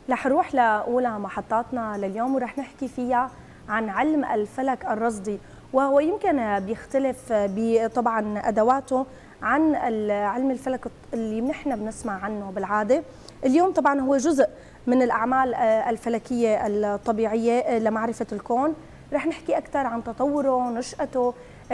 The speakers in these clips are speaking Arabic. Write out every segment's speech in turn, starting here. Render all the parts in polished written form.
رح نروح لأولى محطاتنا لليوم ورح نحكي فيها عن علم الفلك الرصدي، وهو يمكن بيختلف طبعا أدواته عن علم الفلك اللي نحن بنسمع عنه بالعادة. اليوم طبعا هو جزء من الأعمال الفلكية الطبيعية لمعرفة الكون. رح نحكي أكثر عن تطوره، نشأته،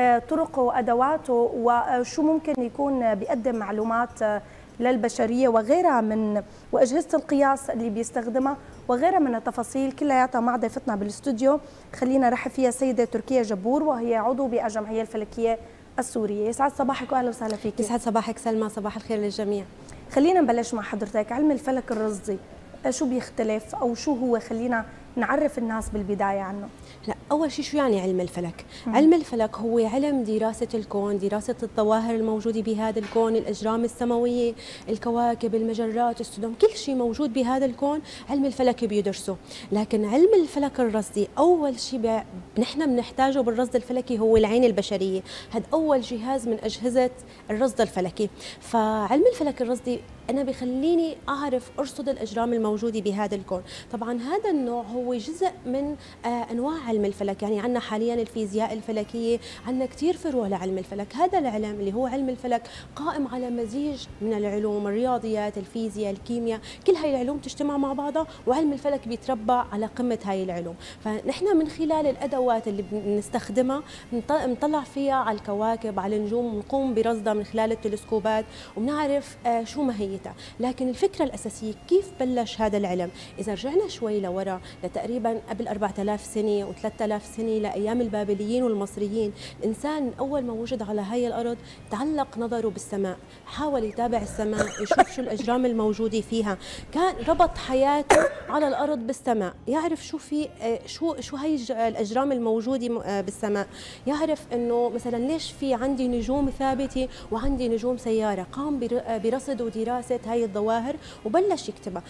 طرقه، أدواته، وشو ممكن يكون بيقدم معلومات للبشرية وغيرها وأجهزة القياس اللي بيستخدمها وغيرها من التفاصيل كلياتها مع ضيفتنا بالاستوديو. خلينا نرحب فيها سيدة تركيا جبور، وهي عضو بالجمعية الفلكية السورية. يسعد صباحك واهلا وسهلا فيك. يسعد صباحك سلمى، صباح الخير للجميع. خلينا نبلش مع حضرتك. علم الفلك الرصدي شو بيختلف او شو هو؟ خلينا نعرف الناس بالبداية عنه. لا، أول شيء شو يعني علم الفلك؟ علم الفلك هو علم دراسة الكون، دراسة الظواهر الموجودة بهذا الكون، الأجرام السماوية، الكواكب، المجرات، السدم، كل شيء موجود بهذا الكون علم الفلك بيدرسه. لكن علم الفلك الرصدي أول شيء نحن بنحتاجه بالرصد الفلكي هو العين البشرية. هذا أول جهاز من أجهزة الرصد الفلكي. فعلم الفلك الرصدي أنا بخليني أعرف أرصد الأجرام الموجودة بهذا الكون. طبعا هذا النوع هو جزء من أنواع علم الفلك، يعني عندنا حاليا الفيزياء الفلكية، عندنا كثير فروع لعلم الفلك. هذا العلم اللي هو علم الفلك قائم على مزيج من العلوم، الرياضيات، الفيزياء، الكيمياء، كل هاي العلوم تجتمع مع بعضها، وعلم الفلك بيتربى على قمة هاي العلوم. فنحن من خلال الأدوات اللي بنستخدمها بنطلع فيها على الكواكب، على النجوم، ونقوم برصدها من خلال التلسكوبات وبنعرف شو ماهيتها. لكن الفكرة الأساسية كيف بلش هذا العلم؟ إذا رجعنا شوي لورا لتقريبا قبل 4000 سنة و3000 سنة لأيام البابليين والمصريين، الإنسان أول ما وجد على هاي الأرض تعلق نظره بالسماء، حاول يتابع السماء، يشوف شو الأجرام الموجودة فيها، كان ربط حياته على الأرض بالسماء، يعرف شو في شو هاي الأجرام الموجودة بالسماء، يعرف إنه مثلا ليش في عندي نجوم ثابتة وعندي نجوم سيارة. قام برصد ودراسة هاي الظواهر وبلش يكتبها.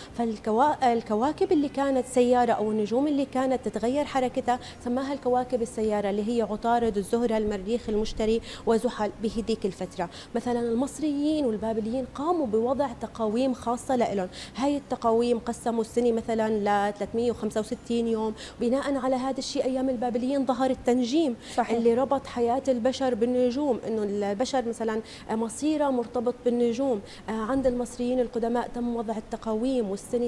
فالكواكب اللي كانت سيارة أو النجوم اللي كانت تتغير حركتها سماها الكواكب السيارة، اللي هي عطارد، الزهرة، المريخ، المشتري، وزحل بهديك الفترة. مثلا المصريين والبابليين قاموا بوضع تقاويم خاصة لهم. هاي التقاويم قسموا السنة مثلا ل 365 يوم. بناء على هذا الشيء أيام البابليين ظهر التنجيم. صحيح. اللي ربط حياة البشر بالنجوم، إنه البشر مثلا مصيره مرتبط بالنجوم. عند المصريين القدماء تم وضع التقاويم والسنة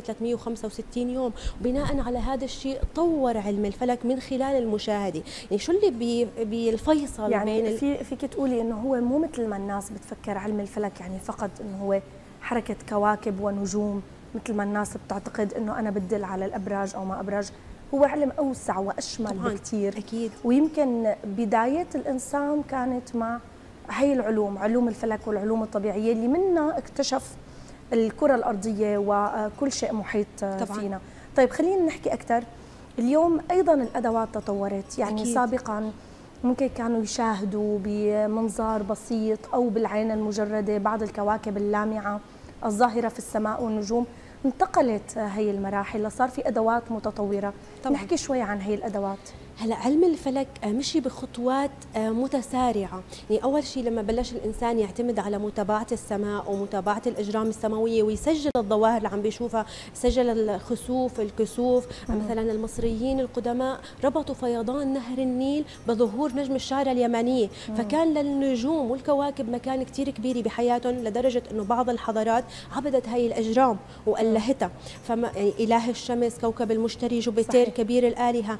365 يوم. بناء على هذا الشيء طور علم الفلك من خلال المشاهدة. يعني شو اللي بالفيصل يعني بين فيك تقولي انه هو مو مثل ما الناس بتفكر علم الفلك يعني فقط انه هو حركة كواكب ونجوم، مثل ما الناس بتعتقد انه انا بدل على الابراج او ما ابراج. هو علم اوسع واشمل بكثير. اكيد. ويمكن بداية الانسان كانت مع هي العلوم، علوم الفلك والعلوم الطبيعية اللي منها اكتشف الكرة الأرضية وكل شيء محيط طبعاً فينا. طيب خلينا نحكي أكثر. اليوم أيضا الأدوات تطورت، يعني أكيد. سابقا ممكن كانوا يشاهدوا بمنظار بسيط أو بالعين المجردة بعض الكواكب اللامعة الظاهرة في السماء والنجوم. انتقلت هي المراحل لصار في أدوات متطورة. طبعاً. نحكي شوي عن هي الأدوات. هلا علم الفلك مشي بخطوات متسارعه. يعني اول شيء لما بلش الانسان يعتمد على متابعه السماء ومتابعه الاجرام السماويه ويسجل الظواهر اللي عم بيشوفها، سجل الخسوف، الكسوف. مثلا المصريين القدماء ربطوا فيضان نهر النيل بظهور نجم الشعرة اليمنيه. فكان للنجوم والكواكب مكان كثير كبير بحياتهم، لدرجه انه بعض الحضارات عبدت هاي الاجرام والهتها. فما يعني اله الشمس، كوكب المشتري، جوبيتر، كبير الالهه.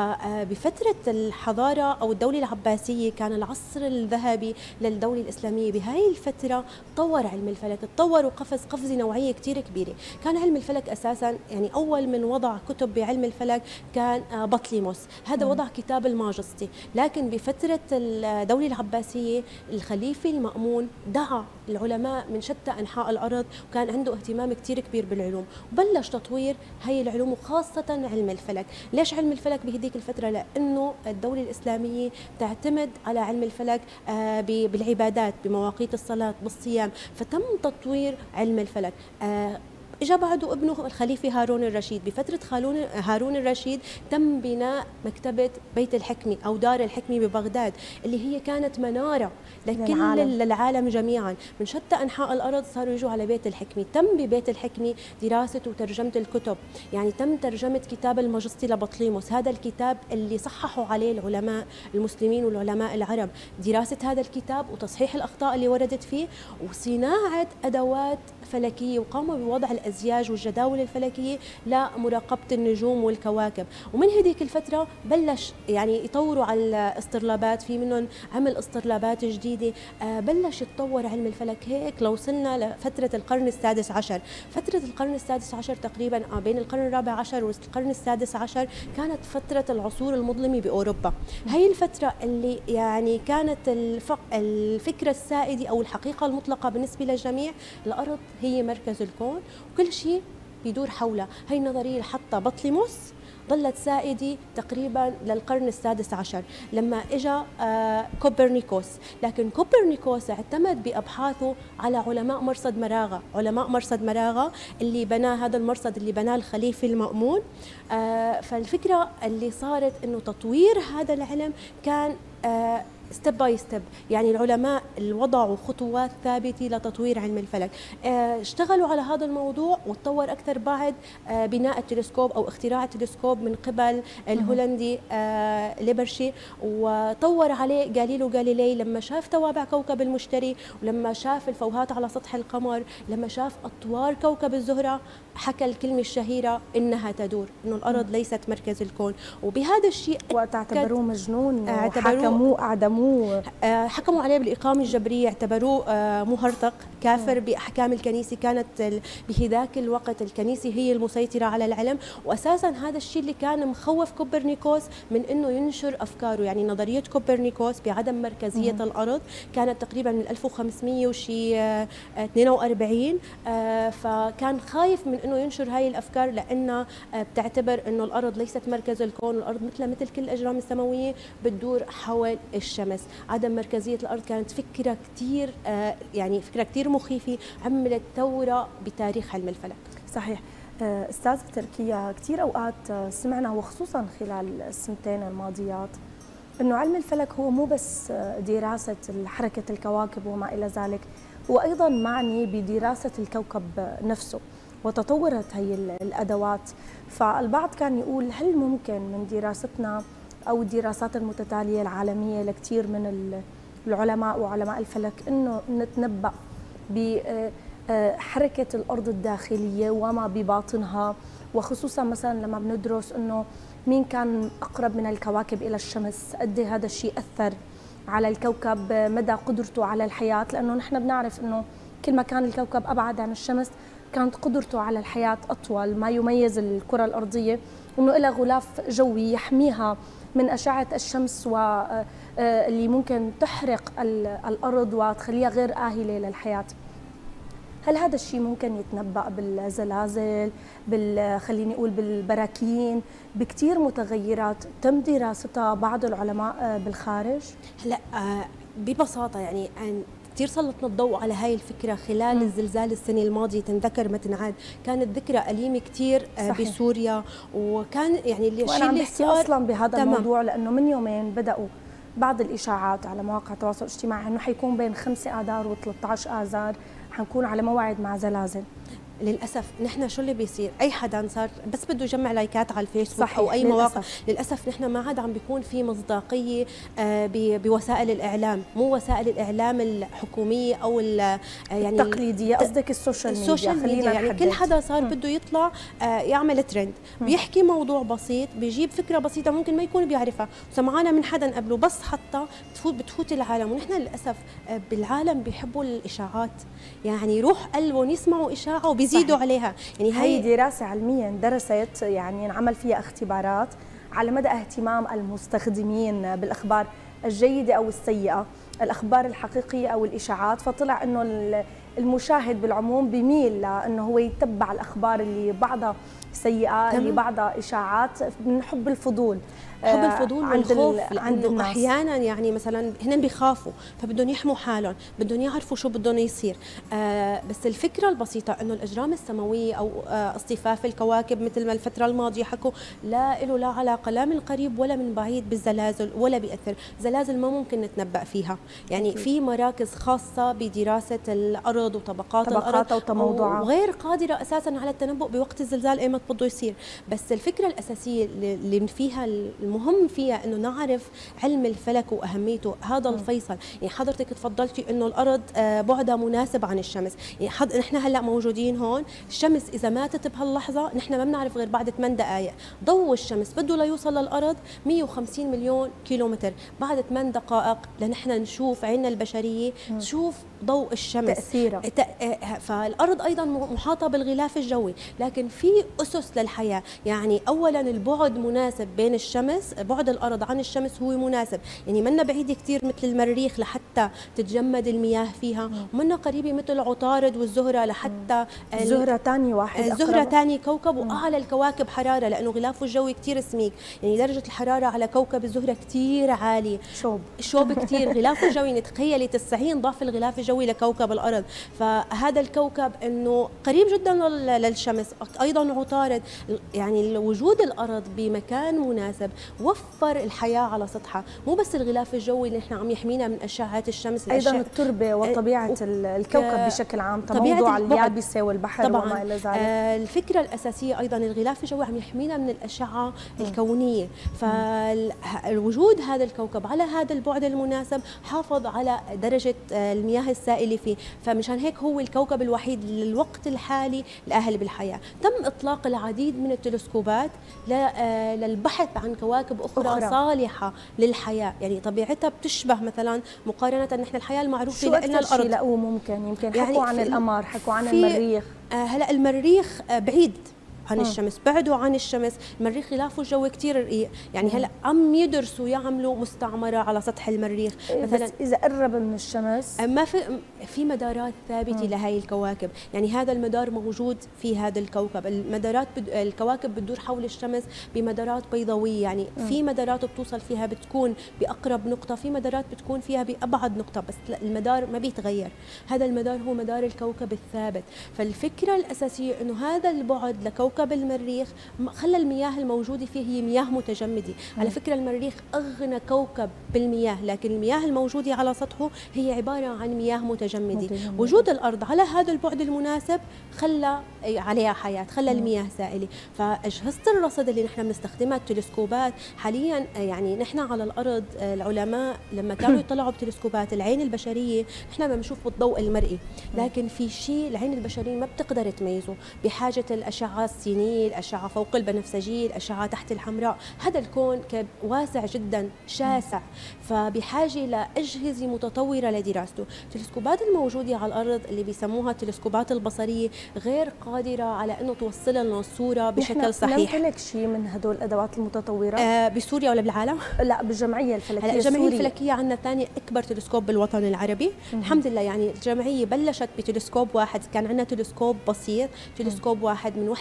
بفترة الحضارة أو الدولة العباسية كان العصر الذهبي للدولة الإسلامية. بهاي الفترة طور علم الفلك، تطور قفزة نوعية كتير كبيرة. كان علم الفلك أساسا يعني أول من وضع كتب بعلم الفلك كان بطليموس، هذا وضع كتاب الماجستي. لكن بفترة الدولة العباسية الخليفة المأمون دعا العلماء من شتى أنحاء الأرض، وكان عنده اهتمام كتير كبير بالعلوم، وبلش تطوير هاي العلوم وخاصة علم الفلك. ليش علم الفلك بهديك الفترة؟ لأنه الدولة الإسلامية تعتمد على علم الفلك بالعبادات، بمواقيت الصلاة، بالصيام، فتم تطوير علم الفلك. اجى بعده ابنه الخليفه هارون الرشيد. بفتره هارون الرشيد تم بناء مكتبه بيت الحكمه او دار الحكمه ببغداد، اللي هي كانت مناره لكل العالم جميعا، من شتى انحاء الارض صاروا يجوا على بيت الحكمه. تم ببيت الحكمه دراسه وترجمه الكتب، يعني تم ترجمه كتاب المجسطي لبطليموس، هذا الكتاب اللي صححوا عليه العلماء المسلمين والعلماء العرب، دراسه هذا الكتاب وتصحيح الاخطاء اللي وردت فيه، وصناعه ادوات فلكيه، وقاموا بوضع الازياج والجداول الفلكيه لمراقبه النجوم والكواكب. ومن هذيك الفتره بلش يعني يطوروا على الاسترلابات، في منهم عمل استرلابات جديده، بلش يتطور علم الفلك. هيك لو وصلنا لفتره القرن السادس عشر. فتره القرن السادس عشر تقريبا بين القرن الرابع عشر والقرن السادس عشر كانت فتره العصور المظلمه باوروبا. هي الفتره اللي يعني كانت الفكره السائده او الحقيقه المطلقه بالنسبه للجميع، الارض هي مركز الكون وكل شيء بيدور حولها. هي النظريه اللي حطها بطليموس ظلت سائدة تقريبا للقرن السادس عشر لما اجى كوبرنيكوس. لكن كوبرنيكوس اعتمد بأبحاثه على علماء مرصد مراغة اللي بنى هذا المرصد، اللي بناه الخليفة المأمون. فالفكرة اللي صارت انه تطوير هذا العلم كان ستيب باي ستيب، يعني العلماء اللي وضعوا خطوات ثابته لتطوير علم الفلك. اشتغلوا على هذا الموضوع وتطور اكثر بعد بناء التلسكوب او اختراع التلسكوب من قبل الهولندي ليبرشي، وطور عليه غاليليو غاليلي لما شاف توابع كوكب المشتري، ولما شاف الفوهات على سطح القمر، لما شاف اطوار كوكب الزهره، حكى الكلمه الشهيره انها تدور، انه الارض ليست مركز الكون. وبهذا الشيء وتعتبروه مجنون، حكموه اعدموه، حكموا عليه بالإقامة الجبرية، اعتبروه مهرطق كافر بأحكام الكنيسة. كانت بهذاك الوقت الكنيسة هي المسيطرة على العلم، وأساسا هذا الشيء اللي كان مخوف كوبرنيكوس من أنه ينشر أفكاره. يعني نظرية كوبرنيكوس بعدم مركزية الأرض كانت تقريبا من 1500 وشي 42، فكان خايف من أنه ينشر هاي الأفكار، لأنها بتعتبر أنه الأرض ليست مركز الكون، الأرض مثل كل الأجرام السماوية بتدور حول الشمس. عدم مركزية الأرض كانت فكرة كتير يعني فكرة كتير مخيفة، عملت ثورة بتاريخ علم الفلك. صحيح. أستاذ تركيا، كتير أوقات سمعنا وخصوصا خلال السنتين الماضيات أنه علم الفلك هو مو بس دراسة حركة الكواكب وما إلى ذلك، هو أيضا معني بدراسة الكوكب نفسه، وتطورت هي الأدوات. فالبعض كان يقول هل ممكن من دراستنا أو الدراسات المتتالية العالمية لكثير من العلماء وعلماء الفلك أنه نتنبأ بحركة الأرض الداخلية وما بباطنها، وخصوصا مثلا لما بندرس أنه مين كان أقرب من الكواكب إلى الشمس، قد هذا الشيء أثر على الكوكب، مدى قدرته على الحياة، لأنه نحن بنعرف أنه كل ما كان الكوكب أبعد عن الشمس كانت قدرته على الحياة أطول. ما يميز الكرة الأرضية أنه لها غلاف جوي يحميها من أشعة الشمس واللي ممكن تحرق الأرض وتخليها غير آهلة للحياة. هل هذا الشيء ممكن يتنبأ بالزلازل، خليني أقول بالبراكين، بكتير متغيرات تم دراستها بعض العلماء بالخارج؟ هلا ببساطة يعني كثير سلطنا الضوء على هاي الفكرة خلال الزلزال السنة الماضية، تنذكر ما تنعاد، كانت ذكرى أليمة كثير بسوريا، وكان يعني الشيء اللي صار أصلا بهذا الموضوع لأنه من يومين بدأوا بعض الإشاعات على مواقع التواصل الاجتماعي أنه حيكون بين 5 آذار و13 آذار حنكون على موعد مع زلازل. للاسف نحن شو اللي بيصير، اي حدا صار بس بده يجمع لايكات على الفيسبوك او اي مواقع، للاسف نحن ما عاد عم بيكون في مصداقيه بوسائل الاعلام، مو وسائل الاعلام الحكوميه او يعني التقليديه، قصدك السوشيال ميديا. يعني كل حدا صار بده يطلع يعمل ترند، بيحكي موضوع بسيط، بيجيب فكره بسيطه ممكن ما يكون بيعرفها، سمعانا من حدا قبله بس حطها بتفوت العالم. ونحن للاسف بالعالم بيحبوا الاشاعات، يعني يروح قلبهم يسمعوا اشاعه وبيزيدوا عليها. يعني هي دراسه علميا درست، يعني انعمل فيها اختبارات على مدى اهتمام المستخدمين بالاخبار الجيده او السيئه، الاخبار الحقيقيه او الاشاعات، فطلع انه المشاهد بالعموم بيميل لانه هو يتبع الاخبار اللي بعضها سيئه، اللي بعضها اشاعات، من حب الفضول. حب الفضول والخوف، عند الناس احيانا يعني مثلا هن بيخافوا فبدهم يحموا حالهم، بدهم يعرفوا شو بدهم يصير. بس الفكره البسيطه انه الاجرام السماويه او اصطفاف الكواكب مثل ما الفتره الماضيه حكوا لا له لا علاقه لا من قريب ولا من بعيد بالزلازل ولا بيأثر. زلازل ما ممكن نتنبأ فيها، يعني في مراكز خاصه بدراسه الارض وطبقات الارض وتموضعها وغير قادره اساسا على التنبؤ بوقت الزلزال ايمت بده يصير. بس الفكره الاساسيه اللي فيها المهم فيها انه نعرف علم الفلك واهميته، هذا الفيصل. يعني حضرتك تفضلتي انه الارض بعدها مناسب عن الشمس، يعني نحن هلا موجودين هون، الشمس اذا ماتت بهاللحظه نحن ما بنعرف غير بعد 8 دقائق، ضوء الشمس بده ليوصل للارض 150 مليون كيلومتر، بعد 8 دقائق لنحن نشوف عيننا البشريه تشوف ضوء الشمس تاثيرها. فالارض ايضا محاطه بالغلاف الجوي، لكن في اسس للحياه. يعني اولا البعد مناسب بين الشمس، بعد الارض عن الشمس هو مناسب، يعني منا بعيده كثير مثل المريخ لحتى تتجمد المياه فيها، ومنا قريبه مثل عطارد والزهره لحتى الزهره ثاني واحد، الزهره ثاني كوكب واعلى الكواكب حراره لانه غلافه الجوي كثير سميك، يعني درجه الحراره على كوكب الزهره كثير عاليه، شوب كثير. غلافه الجوي تخيلي 90 ضعف الغلاف الجوي لكوكب الارض، فهذا الكوكب انه قريب جدا للشمس، ايضا عطارد. يعني وجود الارض بمكان مناسب وفر الحياه على سطحها، مو بس الغلاف الجوي اللي نحن عم يحمينا من اشعه الشمس، ايضا التربه وطبيعه الكوكب بشكل عام، تموضع اليابسه والبحر وما الى ذلك. الفكره الاساسيه ايضا الغلاف الجوي عم يحمينا من الاشعه الكونيه، فالوجود هذا الكوكب على هذا البعد المناسب حافظ على درجه المياه السائله فيه، فمشان هيك هو الكوكب الوحيد للوقت الحالي الاهل بالحياه. تم اطلاق العديد من التلسكوبات للبحث عن كواكب أخرى صالحة للحياة، يعني طبيعتها بتشبه مثلا مقارنة نحن الحياة المعروفة لنا الأرض. شو أكثر شيء لقوه ممكن حكوا يعني عن القمر، حكوا عن المريخ. هلا المريخ بعيد عن الشمس، بعدوا عن الشمس، المريخ غلافه الجوي كثير رقيق، يعني هلا عم يدرسوا يعملوا مستعمره على سطح المريخ مثلا. بس اذا قرب من الشمس ما في مدارات ثابته لهي الكواكب، يعني هذا المدار موجود في هذا الكوكب، الكواكب بتدور حول الشمس بمدارات بيضاويه، يعني في مدارات بتوصل فيها بتكون باقرب نقطه، في مدارات بتكون فيها بابعد نقطه، بس المدار ما بيتغير، هذا المدار هو مدار الكوكب الثابت. فالفكره الاساسيه انه هذا البعد لكوكب المريخ خلى المياه الموجوده فيه هي مياه متجمده. على فكره المريخ اغنى كوكب بالمياه، لكن المياه الموجوده على سطحه هي عباره عن مياه متجمده. وجود الارض على هذا البعد المناسب خلى عليها حياه، خلى المياه سائله. فاجهزه الرصد اللي نحن بنستخدمها التلسكوبات حاليا، يعني نحن على الارض العلماء لما كانوا يطلعوا بتلسكوبات العين البشريه نحن بنشوف بالضوء المرئي، لكن في شيء العين البشريه ما بتقدر تميزه بحاجه الاشعه السينيه، الأشعة فوق البنفسجي، الأشعة تحت الحمراء. هذا الكون واسع جدا شاسع، فبحاجة لأجهزة متطورة لدراسته. التلسكوبات الموجودة على الأرض اللي بيسموها التلسكوبات البصرية غير قادرة على أنه توصل لنا الصورة بشكل صحيح. نمتلك شيء من هدول الأدوات المتطورة بسوريا ولا بالعالم؟ لا، بالجمعية الفلكية. الجمعية الفلكية عندنا ثاني أكبر تلسكوب بالوطن العربي. الحمد لله، يعني الجمعية بلشت بتلسكوب واحد، كان عندنا تلسكوب بسيط، تلسكوب واحد من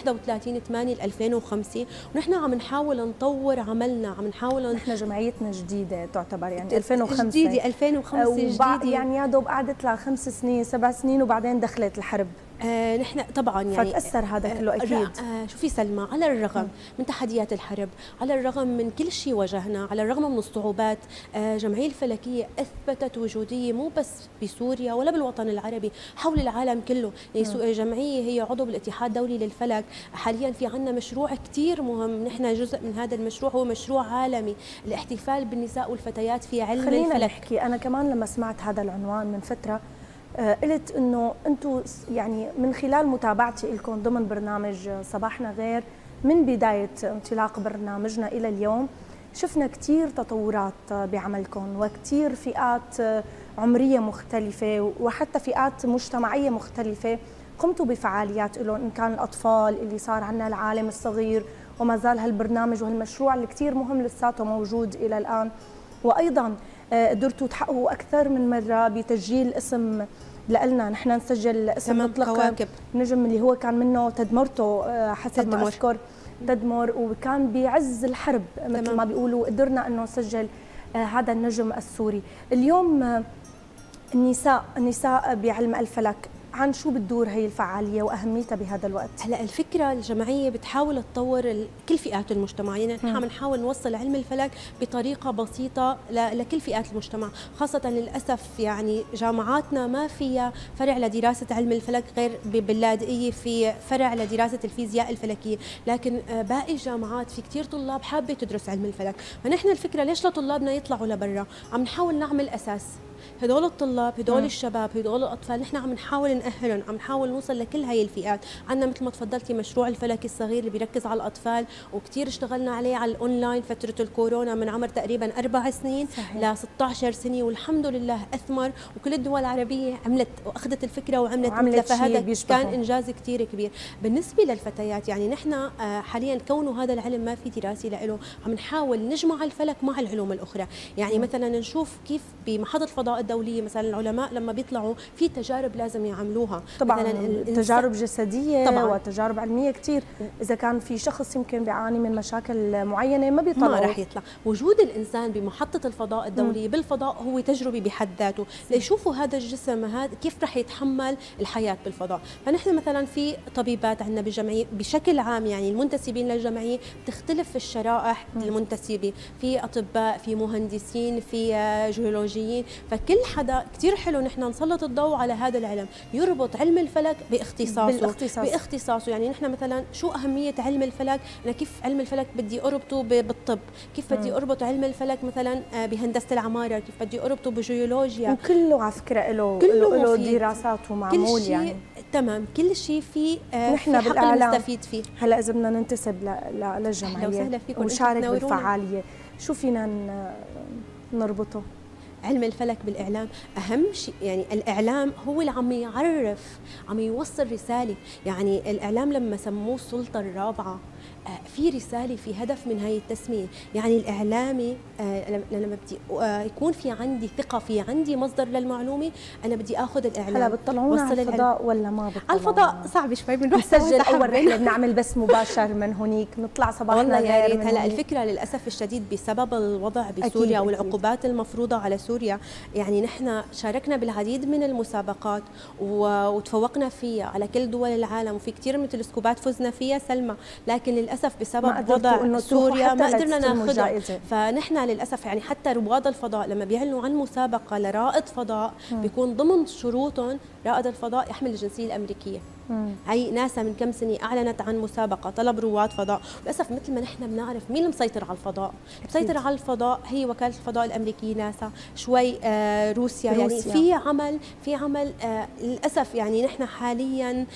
31/8/2005، ونحن عم نحاول نطور عملنا، عم نحاول نحن جمعيتنا جديدة تعتبر، يعني 2005 جديدة، 2005 جديدة، يعني يا دوب قعدت لها 5 سنين 7 سنين وبعدين دخلت الحرب. نحن طبعا يعني فتأثر هذا كله أكيد. شوفي سلمى، على الرغم من تحديات الحرب، على الرغم من كل شيء واجهنا، على الرغم من الصعوبات، الجمعية الفلكية أثبتت وجودية مو بس بسوريا ولا بالوطن العربي، حول العالم كله. يعني الجمعية هي عضو بالاتحاد الدولي للفلك. حاليا في عندنا مشروع كثير مهم، نحن جزء من هذا المشروع، هو مشروع عالمي الاحتفال بالنساء والفتيات في علم الفلك. خلينا نحكي، أنا كمان لما سمعت هذا العنوان من فترة قلت انه انتم يعني من خلال متابعتي لكم ضمن برنامج صباحنا غير من بدايه انطلاق برنامجنا الى اليوم، شفنا كثير تطورات بعملكم وكثير فئات عمريه مختلفه وحتى فئات مجتمعيه مختلفه قمتوا بفعاليات لهم، ان كان الاطفال اللي صار عندنا العالم الصغير، وما زال هالبرنامج وهالمشروع اللي كثير مهم لساته موجود الى الان، وايضا قدرتوا تحققوا اكثر من مره بتسجيل اسم لنا نحن نسجل اسم مطلق كواكب نجم اللي هو كان منه تدمرته حسب ما أذكر تدمر، وكان بعز الحرب مثل ما بيقولوا قدرنا انه نسجل هذا النجم السوري. اليوم النساء بعلم الفلك، عن شو بتدور هي الفعاليه واهميتها بهذا الوقت؟ هلا الفكره الجمعيه بتحاول تطور كل فئات المجتمع، يعني نحن بنحاول نوصل علم الفلك بطريقه بسيطه لكل فئات المجتمع، خاصه للاسف يعني جامعاتنا ما فيها فرع لدراسه علم الفلك غير باللاذقيه في فرع لدراسه الفيزياء الفلكيه، لكن باقي الجامعات في كثير طلاب حابه تدرس علم الفلك، فنحن الفكره ليش لطلابنا يطلعوا لبرا؟ عم نحاول نعمل اساس هدول الطلاب، هدول الشباب، هدول الاطفال، نحن عم نحاول نأهلهم، عم نحاول نوصل لكل هاي الفئات. عندنا مثل ما تفضلتي مشروع الفلك الصغير اللي بيركز على الاطفال، وكثير اشتغلنا عليه على الاونلاين فتره الكورونا من عمر تقريبا 4 سنين ل 16 سنه، والحمد لله اثمر، وكل الدول العربيه عملت واخذت الفكره وعملت مثله، فهذا كان انجاز كثير كبير. بالنسبه للفتيات يعني نحن حاليا كونه هذا العلم ما في دراسه له، عم نحاول نجمع الفلك مع العلوم الاخرى، يعني مثلا نشوف كيف بمحطه الفضاء الدوليه مثلا العلماء لما بيطلعوا في تجارب لازم يعملوها، طبعا تجارب جسديه طبعا وتجارب علميه كثير، اذا كان في شخص يمكن بيعاني من مشاكل معينه ما راح يطلع. وجود الانسان بمحطه الفضاء الدوليه بالفضاء هو تجربه بحد ذاته، ليشوفوا هذا الجسم هذا كيف راح يتحمل الحياه بالفضاء. فنحن مثلا في طبيبات عندنا بالجمعيه بشكل عام، يعني المنتسبين للجمعيه بتختلف الشرائح المنتسبه، في اطباء، في مهندسين، في جيولوجيين، فكل حدا كثير حلو نحن نسلط الضوء على هذا العلم، يربط علم الفلك باختصاصه. يعني نحن مثلا شو اهميه علم الفلك؟ انا كيف علم الفلك بدي اربطه بالطب، كيف بدي اربط علم الفلك مثلا بهندسه العماره، كيف بدي اربطه بجيولوجيا، وكله على فكره له دراسات ومعمول، يعني تمام كل شيء في نحن في حق نستفيد فيه. هلا اذا بدنا ننتسب للجمعيه ونشارك بالفعاليه، شو فينا نربطه؟ علم الفلك بالإعلام أهم شيء، يعني الإعلام هو اللي عم يعرف، عم يوصل رسالة، يعني الإعلام لما سموه السلطة الرابعة في رسالة، في هدف من هاي التسمية، يعني الإعلامي لما بدي يكون في عندي ثقة، في عندي مصدر للمعلومة، أنا بدي آخذ الإعلام. هلا بتطلعونا على الفضاء ولا ما بتطلعونا؟ على الفضاء صعب شوي، بنروح نسجل أول رحلة بنعمل بس مباشر من هونيك، نطلع صباحنا والله يا ريت. هلا الفكرة للأسف الشديد بسبب الوضع بسوريا والعقوبات المفروضة على سوريا، يعني نحن شاركنا بالعديد من المسابقات وتفوقنا فيها على كل دول العالم، وفي كثير من التلسكوبات فزنا فيها سلمى، لكن للاسف بسبب وضع سوريا ما قدرنا ناخذها. فنحن للاسف يعني حتى رواد الفضاء لما بيعلنوا عن مسابقه لرائد فضاء بيكون ضمن شروطهم رائد الفضاء يحمل الجنسيه الامريكيه. هي ناسا من كم سنه اعلنت عن مسابقه طلب رواد فضاء، للاسف مثل ما نحن بنعرف مين المسيطر على الفضاء؟ المسيطر على الفضاء هي وكاله الفضاء الامريكيه ناسا، شوي روسيا. يعني في عمل للاسف يعني نحن حاليا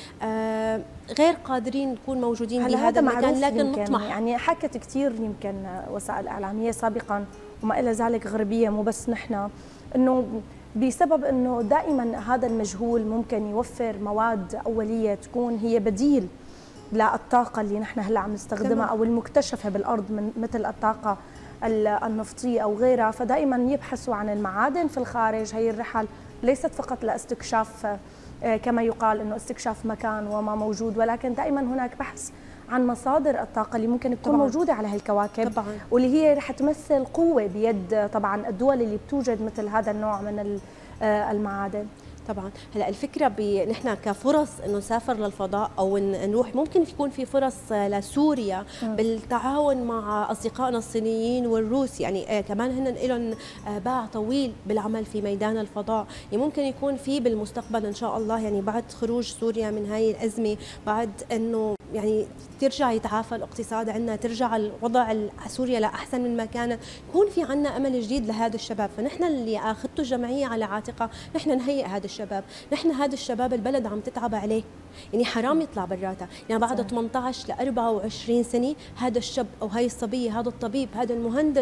غير قادرين نكون موجودين بهذا المكان، لكن نطمح. يعني حكت كثير يمكن وسائل اعلاميه سابقا وما الى ذلك غربيه، مو بس نحن، انه بسبب انه دائما هذا المجهول ممكن يوفر مواد اوليه تكون هي بديل للطاقه اللي نحن هلا عم نستخدمها او المكتشفه بالارض، من مثل الطاقه النفطيه او غيرها. فدائما يبحثوا عن المعادن في الخارج. هي الرحل ليست فقط لاستكشاف كما يقال انه استكشاف مكان وما موجود، ولكن دائما هناك بحث عن مصادر الطاقه اللي ممكن تكون موجوده على هالكواكب، واللي هي رح تمثل قوه بيد طبعا الدول اللي بتوجد مثل هذا النوع من المعادن. طبعا هلا الفكره نحن كفرص انه نسافر للفضاء او نروح، ممكن يكون في فرص لسوريا بالتعاون مع اصدقائنا الصينيين والروس، يعني كمان هن لهم باع طويل بالعمل في ميدان الفضاء، يعني ممكن يكون في بالمستقبل ان شاء الله، يعني بعد خروج سوريا من هاي الازمه، بعد انه يعني ترجع يتعافى الاقتصاد عندنا، ترجع الوضع سوريا لاحسن من ما كانت، يكون في عندنا امل جديد لهذا الشباب. فنحن اللي اخذته الجمعيه على عاتقها نحن نهيئ هذا الشباب، نحن هذا الشباب البلد عم تتعب عليه، يعني حرام يطلع براتها، يعني بعد 18 ل 24 سنه هذا الشاب او هاي الصبيه، هذا الطبيب، هذا المهندس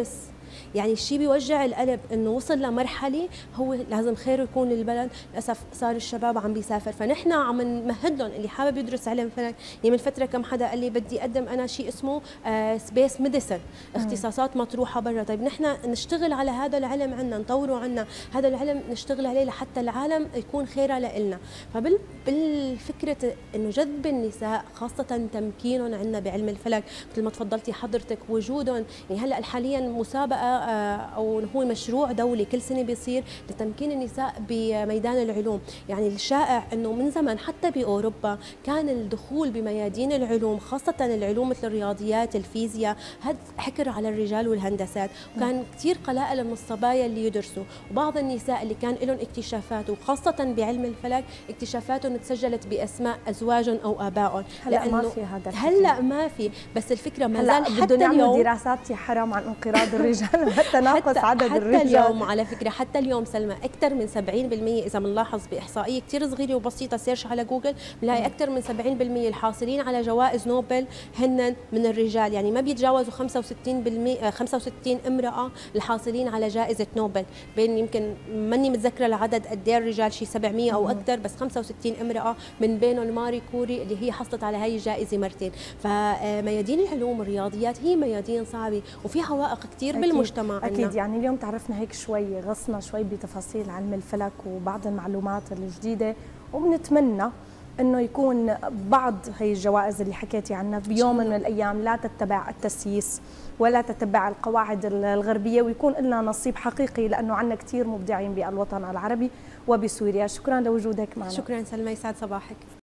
يعني الشيء بيوجع القلب انه وصل لمرحله هو لازم خير يكون للبلد، للاسف صار الشباب عم بيسافر. فنحن عم نمهد لهم اللي حابب يدرس علم فلك. يعني من فتره كم حدا قال لي بدي اقدم انا شيء اسمه سبيس ميديسن، اختصاصات مطروحه برا. طيب نحن نشتغل على هذا العلم عندنا، نطوره عندنا، هذا العلم نشتغل عليه لحتى العالم يكون خيره لنا. فبالفكره انه جذب النساء خاصه تمكينهم عندنا بعلم الفلك مثل ما تفضلتي حضرتك، وجودهم يعني هلا حاليا مسابقه او هو مشروع دولي كل سنه بيصير لتمكين النساء بميدان العلوم. يعني الشائع انه من زمان حتى باوروبا كان الدخول بميادين العلوم خاصه العلوم مثل الرياضيات الفيزياء هذا حكر على الرجال والهندسات، وكان كثير قلائل من الصبايا اللي يدرسوا، وبعض النساء اللي كان لهم اكتشافات وخاصه بعلم الفلك اكتشافاتهم تسجلت باسماء ازواجهم او ابائهم. هلا ما في هذا هلا ما في، بس الفكره ما هلا زال حتى اليوم دراسات يا حرام عن انقراض الرجال وتناقص عدد الرجال. حتى اليوم على فكره، حتى اليوم سلمى اكثر من 70% اذا بنلاحظ باحصائيه كثير صغيره وبسيطه سيرش على جوجل بنلاقي اكثر من 70% الحاصلين على جوائز نوبل هن من الرجال. يعني ما بيتجاوزوا 65 امراه الحاصلين على جائزه نوبل، بين يمكن ماني متذكره العدد قد ايه الرجال شيء 700 او اكثر، بس 65 امراه من بينهم ماري كوري اللي هي حصلت على هي الجائزه مرتين. فميادين العلوم والرياضيات هي ميادين صعبه وفي عوائق كثير بالمجتمع عنا. اكيد يعني اليوم تعرفنا هيك شوي، غصنا شوي بتفاصيل علم الفلك وبعض المعلومات الجديده، وبنتمنى انه يكون بعض هي الجوائز اللي حكيتي عنها بيوم من الايام لا تتبع التسييس ولا تتبع القواعد الغربيه، ويكون لنا نصيب حقيقي، لانه عندنا كثير مبدعين بالوطن العربي وبسوريا. شكرا لوجودك معنا. شكرا سلمى، يسعد صباحك.